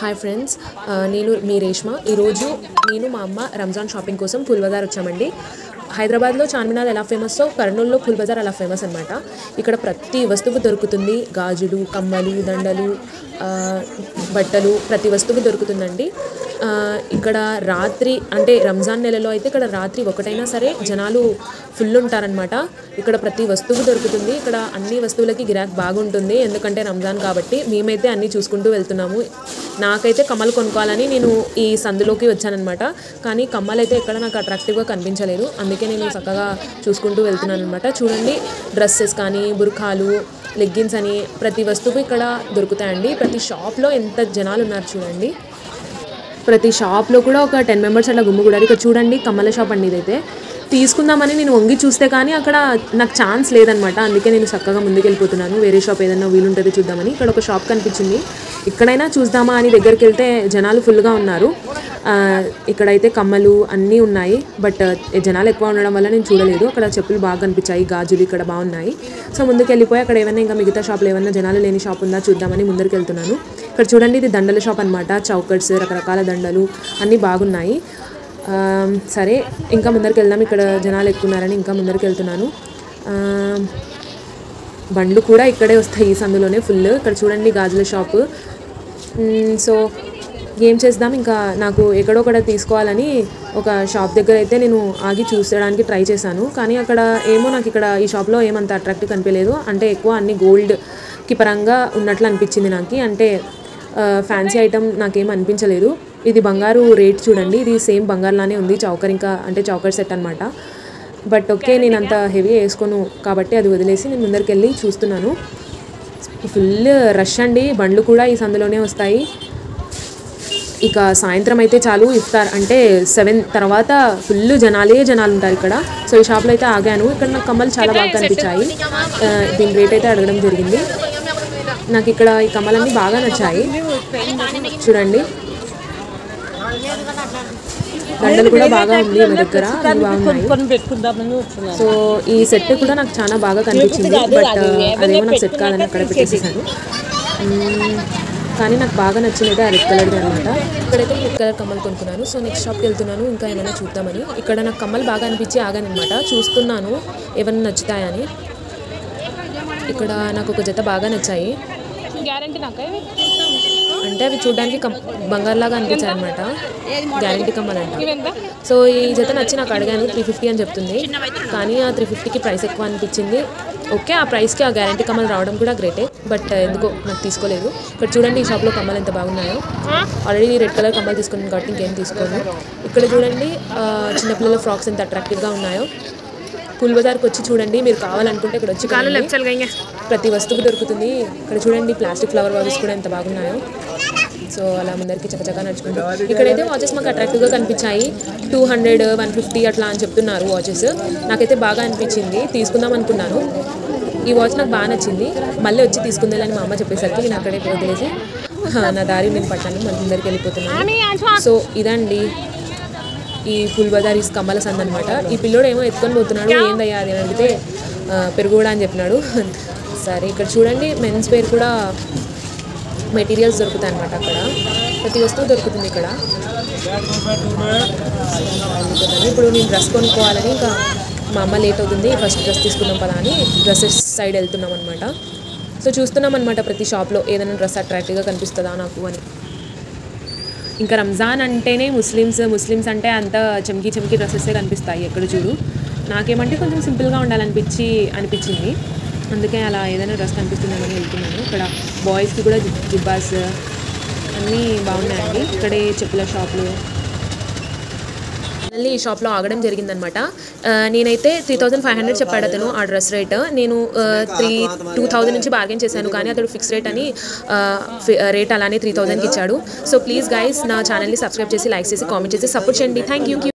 Hi friends, నేను మీ రేష్మా. ఈరోజు నేను మా అమ్మ రంజాన్ షాపింగ్ కోసం ఫుల్ బజార్ వచ్చామండి. హైదరాబాద్లో చార్మినార్ ఎలా ఫేమస్సో కర్నూలులో ఫుల్ బజార్ అలా ఫేమస్ అనమాట. ఇక్కడ ప్రతి వస్తువు దొరుకుతుంది. గాజులు, కమ్మలు, దండలు, బట్టలు, ప్రతి వస్తువు దొరుకుతుందండి. ఇక్కడ రాత్రి అంటే రంజాన్ నెలలో అయితే ఇక్కడ రాత్రి ఒకటైనా సరే జనాలు ఫుల్ ఉంటారనమాట. ఇక్కడ ప్రతి వస్తువు దొరుకుతుంది. ఇక్కడ అన్ని వస్తువులకి గిరాకీ బాగుంటుంది, ఎందుకంటే రంజాన్ కాబట్టి. మేమైతే అన్నీ చూసుకుంటూ వెళ్తున్నాము. నాకైతే కమ్మలు కొనుక్కోవాలని నేను ఈ సందులోకి వచ్చానమాట. కానీ కమ్మలు అయితే ఎక్కడ నాకు అట్రాక్టివ్గా కనిపించలేదు, అందుకే నేను చక్కగా చూసుకుంటూ వెళ్తున్నాను అనమాట. చూడండి, డ్రెస్సెస్ కానీ, బుర్ఖాలు, లెగ్గిన్స్ అని ప్రతి వస్తువు ఇక్కడ దొరుకుతాయండి. ప్రతి షాప్లో ఎంత జనాలు ఉన్నారు చూడండి. ప్రతి షాప్లో కూడా ఒక 10 మెంబర్స్ అట్లా గుమ్ముగూడారు. ఇక్కడ చూడండి, కమ్మల షాప్ అండి. ఇదైతే తీసుకుందామని నేను వంగి చూస్తే కానీ అక్కడ నాకు ఛాన్స్ లేదనమాట. అందుకే నేను చక్కగా ముందుకు వెళ్ళిపోతున్నాను. వేరే షాప్ ఏదైనా వీలుంటుంది చూద్దామని. ఇక్కడ ఒక షాప్ కనిపించింది, ఇక్కడైనా చూద్దామా అని దగ్గరికి వెళ్తే జనాలు ఫుల్గా ఉన్నారు. ఇక్కడైతే కమ్మలు అన్నీ ఉన్నాయి, బట్ జనాలు ఎక్కువ ఉండడం వల్ల నేను చూడలేదు. అక్కడ చెప్పులు బాగా కనిపించాయి, గాజులు ఇక్కడ బాగున్నాయి. సో ముందుకు వెళ్ళిపోయి అక్కడ ఏమైనా ఇంకా మిగతా షాపులు ఏమైనా జనాలు లేని షాప్ ఉందా చూద్దామని ముందరికి వెళ్తున్నాను. ఇక్కడ చూడండి, ఇది దండల షాప్ అనమాట. చౌకట్స్, రకరకాల దండలు అన్నీ బాగున్నాయి. సరే ఇంకా ముందరికి వెళ్దాం. ఇక్కడ జనాలు ఎక్కున్నారని ఇంకా ముందరికి వెళ్తున్నాను. బండ్లు కూడా ఇక్కడే వస్తాయి, ఈ సందులోనే ఫుల్. ఇక్కడ చూడండి, గాజుల షాపు. సో ఏం చేద్దాం, ఇంకా నాకు ఎక్కడొక్కడ తీసుకోవాలని ఒక షాప్ దగ్గర అయితే నేను ఆగి చూసడానికి ట్రై చేశాను. కానీ అక్కడ ఏమో నాకు ఇక్కడ ఈ షాప్లో ఏమంత అట్రాక్టివ్ కనిపించలేదు. అంటే ఎక్కువ అన్ని గోల్డ్కి పరంగా ఉన్నట్లు అనిపించింది నాకు. అంటే ఫ్యాన్సీ ఐటమ్ నాకేం అనిపించలేదు. ఇది బంగారు రేట్ చూడండి, ఇది సేమ్ బంగారులానే ఉంది. చౌకర్ ఇంకా అంటే చౌకర్ సెట్ అనమాట. బట్ ఓకే, నేను అంత హెవీ వేసుకోను కాబట్టి అది వదిలేసి నేను ముందరికి వెళ్ళి చూస్తున్నాను. ఫుల్ రష్ అండి, బండ్లు కూడా ఈ సందులోనే వస్తాయి. ఇక సాయంత్రం అయితే చాలు, ఇఫ్తార్ అంటే 7 తర్వాత ఫుల్ జనాలు ఉంటారు ఇక్కడ. సో ఈ షాప్లో అయితే ఆగాను. ఇక్కడ నాకు కమ్మలు చాలా బాగా కనిపించాయి. దీని రేట్ అయితే అడగడం జరిగింది. నాకు ఇక్కడ ఈ కమ్మలన్నీ బాగా నచ్చాయి. చూడండి, దండలు కూడా బాగా ఉంది మా దగ్గర, బాగున్నాయి. సో ఈ సెట్ కూడా నాకు చాలా బాగా కనిపించింది. బట్ అదేమో నాకు సెట్ కాదని అక్కడ పెట్టేసేసాను. కానీ నాకు బాగా నచ్చినది ఆ రెడ్ కలర్ది అనమాట. ఇక్కడైతే రెడ్ కలర్ కమ్మలు కొనుక్కున్నాను. సో నెక్స్ట్ షాప్కి వెళ్తున్నాను, ఇంకా ఏమైనా చూద్దామని. ఇక్కడ నాకు కమ్మలు బాగా అనిపించి ఆగానమాట, చూస్తున్నాను ఏమైనా నచ్చుతాయని. ఇక్కడ నాకు ఒక జత బాగా నచ్చాయి. అంటే అవి చూడడానికి బంగారులాగా అనిపించాయి అనమాట, గ్యారంటీ కమ్మలంట. సో ఈ జత నచ్చి నాకు అడిగాను, 350 అని చెప్తుంది. కానీ ఆ 350కి ప్రైస్ ఎక్కువ అనిపించింది. ఓకే, ఆ ప్రైస్కి ఆ గ్యారంటీ కమ్మలు రావడం కూడా గ్రేటే, బట్ ఎందుకో నాకు తీసుకోలేదు. ఇక్కడ చూడండి, ఈ షాప్లో కమ్మలు ఎంత బాగున్నాయో. ఆల్రెడీ రెడ్ కలర్ కమ్మలు తీసుకున్నాను కాబట్టి ఇంకేం తీసుకోను. ఇక్కడ చూడండి, చిన్నపిల్లల ఫ్రాక్స్ ఎంత అట్రాక్టివ్గా ఉన్నాయో. ఫుల్ బజార్కి వచ్చి చూడండి, మీరు కావాలనుకుంటే ఇక్కడ వచ్చి ప్రతి వస్తువు దొరుకుతుంది. ఇక్కడ చూడండి, ప్లాస్టిక్ ఫ్లవర్ వాచెస్ కూడా ఎంత బాగున్నాయో. సో అలా ముందరికి చక్కచక్క నడుచుకుంటాం. ఇక్కడైతే వాచెస్ మాకు అట్రాక్టివ్గా కనిపించాయి. 200, 150 అట్లా అని చెప్తున్నారు వాచెస్. నాకైతే బాగా అనిపించింది, తీసుకుందాం అనుకున్నాను. ఈ వాచ్ నాకు బాగా నచ్చింది. మళ్ళీ వచ్చి తీసుకుందాలని మా అమ్మ చెప్పేసరికి నేను అక్కడే వదిలేసి నా దారి నేను పట్టాను, మళ్ళీ ముందరికి వెళ్ళిపోతున్నాను. సో ఇదండి ఈ ఫుల్ బజార్ ఈ కమ్మల సంద అనమాట. ఈ పిల్లోడు ఏమో ఎత్తుకొని పోతున్నాడు, ఏందయ్యా అది అని అడిగితే పెరుగు కూడా అని చెప్పినాడు. సరే ఇక్కడ చూడండి, మెన్స్ వేర్ కూడా మెటీరియల్స్ దొరుకుతాయి అనమాట. అక్కడ ప్రతి వస్తువు దొరుకుతుంది ఇక్కడ. ఇప్పుడు నేను డ్రెస్ కొనుక్కోవాలని ఇంకా మా అమ్మ లేట్ అవుతుంది, ఫస్ట్ డ్రెస్ తీసుకున్నాం పదా అని డ్రెస్సెస్ సైడ్ వెళ్తున్నాం అనమాట. సో చూస్తున్నాం అనమాట ప్రతి షాప్లో ఏదైనా డ్రెస్ అట్రాక్టివ్గా కనిపిస్తుందా నాకు అని. ఇంకా రంజాన్ అంటేనే ముస్లిమ్స్ అంటే అంత చమ్కీ డ్రెస్సెసే కనిపిస్తాయి ఎక్కడ చూడు. నాకేమంటే కొంచెం సింపుల్గా అనిపించింది, అందుకే అలా ఏదైనా డ్రెస్ కనిపిస్తుందని వెళ్తున్నాను. ఇక్కడ బాయ్స్కి కూడా జుబ్బాస్ అన్నీ బాగున్నాయండి. ఇక్కడే చెప్పుల షాపులు. మళ్ళీ ఈ షాప్లో ఆగడం జరిగిందనమాట. నేనైతే 3500 చెప్పాడు అతను ఆ డ్రెస్ రేట్. నేను 2000 నుంచి బార్గెన్ చేశాను, కానీ అతడు ఫిక్స్ రేట్ అని రేట్ అలానే 3000కి ఇచ్చాడు. సో ప్లీజ్ గైస్, నా ఛానల్ని సబ్స్క్రైబ్ చేసి, లైక్ చేసి, కామెంట్ చేసి సపోర్ట్ చేయండి. Thank you.